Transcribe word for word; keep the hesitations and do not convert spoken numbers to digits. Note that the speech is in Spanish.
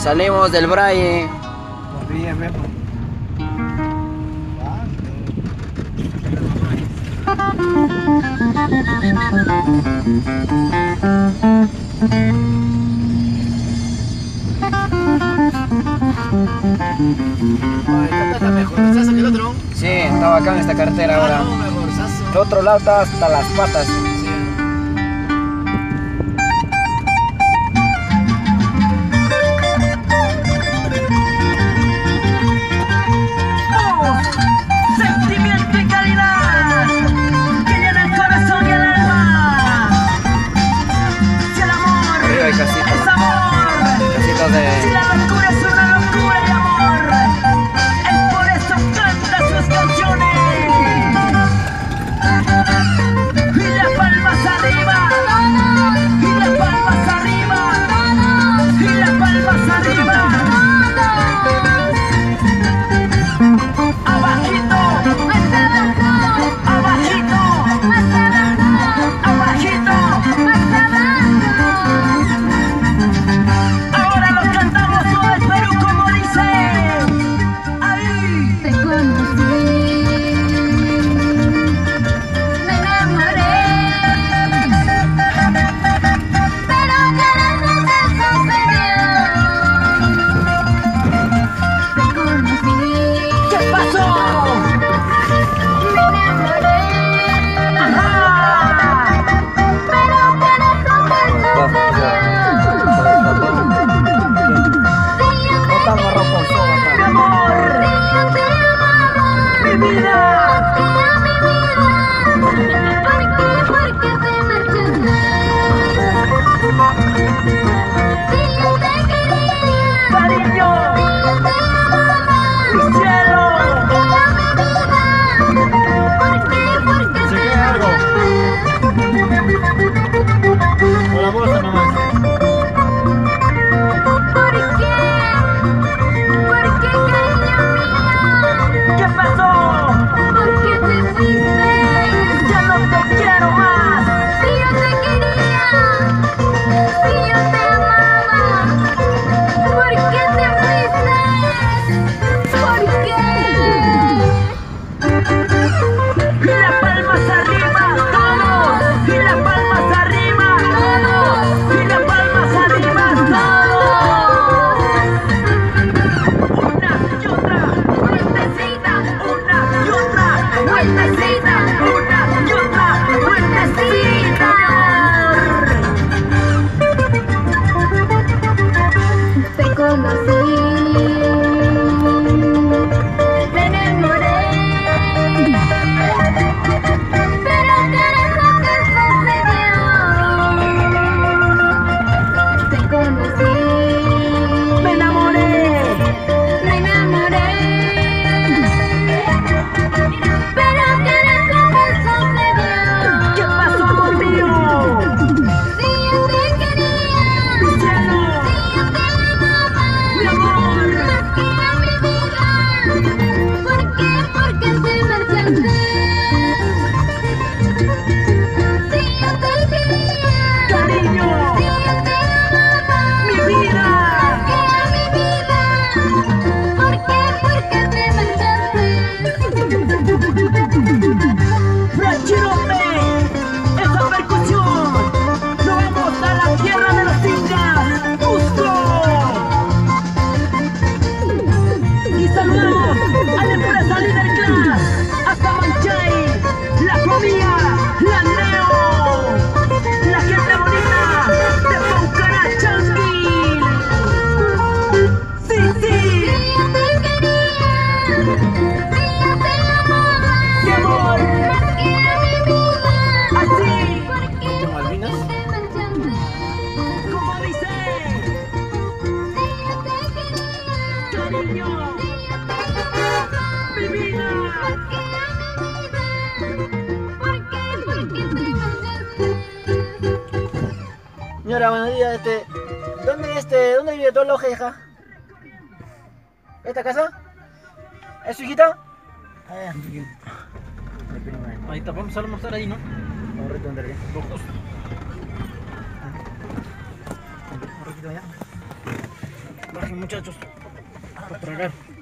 Salimos del Braille. Está mejor, ¿estás en el otro? Sí, está bacán esta carretera ahora. No, mejor, El otro lado está hasta las patas. Sentimiento y calidad que llena el corazón y el alma. Si el amor Arriba hay casitas. es amor, Casitas si de... la locura es una locura de amor, él por eso canta sus canciones. Y las palmas arriba, y las palmas arriba, y las palmas arriba. Abajito, abajito, abajito. Ahora lo cantamos todo el Perú como dice. Ahí. Te conocí, me enamoré, pero carajo que sucedió. Te conocí, ¿Qué pasó? me enamoré, Ajá. pero carajo que sucedió. No estamos rojos, Mi amor, Si yo te amaba, mi vida. que a mi vida, ¿por qué? Porque te marchaste. Si yo te quería, Cariño, si yo te amaba, mi cielo. que a mi vida, ¿por qué? Porque Se te queda algo. marchaste. Con la bolsa nomás. ¿Por qué? ¿Por qué, cariño mío? ¿Qué pasó? ¿Por qué te fuiste? Ya no te quiero más. Si yo te quería, si yo te amaba, ¿por qué te fuiste? ¿Por qué? Y las palmas arriba, todos. Y las palmas arriba, todos. Y las palmas arriba, todos. Una y otra, vueltecita. Una y otra, vueltecita. Una y otra, vueltecita, Te conocí, me enamoré, pero carajo que sucedió. Te conocí, me enamoré. me enamoré, pero carajo que sucedió. ¿Qué pasó, amor mío? Si yo te quería, Mi cielo, si yo te amaba, mi amor. más que a mi vida, ¿por qué? Porque te marchaste. Si yo te quería, Cariño, si yo te amaba, mi vida. más que a mi vida, ¿por qué? Porque te marchaste. Frachirote, esa percusión. Nos vamos a la tierra de los incas, Cusco. Y saludamos a la empresa Líder Class, hasta Manchay, la comida, la Neo, la gente bonita de Paucará, Changuil. Sí, sí, Si yo te quería, si yo te amaba, mi amor, más que a mi vida, así, ¿por qué? ¿Ponte Malvinas? Te marchaste. como dice, Si yo te quería, cariño, si yo te amaba, mi vida. más que a mi vida, ¿por qué? Porque te marchaste. Señora, buenos días. Este, ¿dónde, este, ¿dónde vive tu loja, hija? ¿Esta casa? ¿Es su hijita? Ah, ya. Ahí está, vamos a almorzar ahí, ¿no? Vamos a retender bien. Lo justo. Un ratito ya. Bajen muchachos. A tragar.